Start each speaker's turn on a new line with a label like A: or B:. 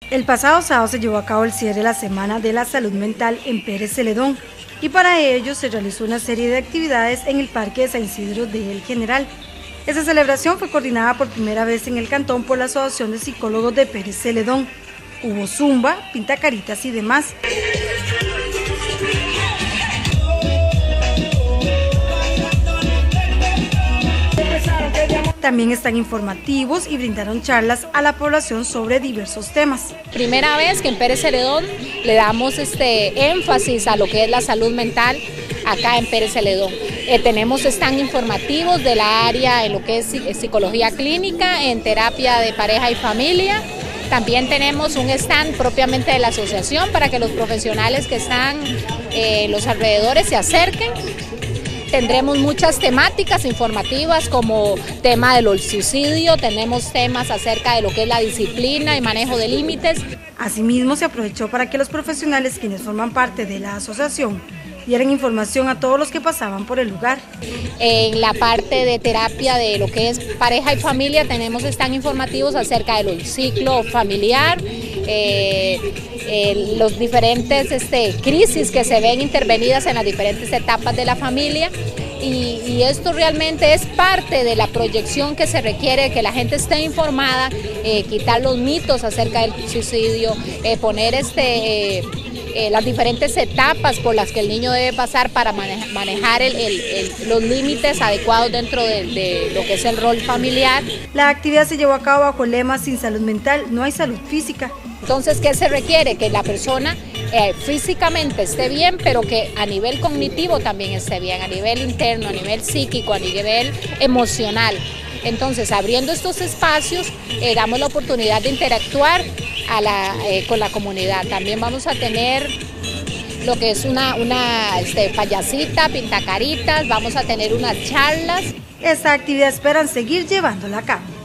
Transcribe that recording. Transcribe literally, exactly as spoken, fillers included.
A: El pasado sábado se llevó a cabo el cierre de la Semana de la Salud Mental en Pérez Celedón y para ello se realizó una serie de actividades en el Parque de San Isidro de El General. Esta celebración fue coordinada por primera vez en el cantón por la Asociación de Psicólogos de Pérez Celedón. Hubo zumba, pintacaritas y demás. También están informativos y brindaron charlas a la población sobre diversos temas.
B: Primera vez que en Pérez Celedón le damos este énfasis a lo que es la salud mental acá en Pérez Celedón. Eh, tenemos stand informativos de la área en lo que es psicología clínica, en terapia de pareja y familia. También tenemos un stand propiamente de la asociación para que los profesionales que están en eh, los alrededores se acerquen. Tendremos muchas temáticas informativas como tema del suicidio, tenemos temas acerca de lo que es la disciplina y manejo de límites.
A: Asimismo, se aprovechó para que los profesionales quienes forman parte de la asociación dieran información a todos los que pasaban por el lugar.
B: En la parte de terapia de lo que es pareja y familia tenemos están informativos acerca del ciclo familiar, eh, eh, los diferentes este, crisis que se ven intervenidas en las diferentes etapas de la familia. Y, y esto realmente es parte de la proyección que se requiere, que la gente esté informada, eh, quitar los mitos acerca del suicidio, eh, poner este, eh, eh, las diferentes etapas por las que el niño debe pasar para manejar, manejar el, el, el, los límites adecuados dentro de, de lo que es el rol familiar.
A: La actividad se llevó a cabo bajo el lema "Sin salud mental no hay salud física".
B: Entonces, ¿qué se requiere? Que la persona eh, físicamente esté bien, pero que a nivel cognitivo también esté bien, a nivel interno, a nivel psíquico, a nivel emocional. Entonces, abriendo estos espacios, eh, damos la oportunidad de interactuar a la, eh, con la comunidad. También vamos a tener lo que es una, una este, payasita, pintacaritas, vamos a tener unas charlas.
A: Esta actividad esperan seguir llevándola a cabo.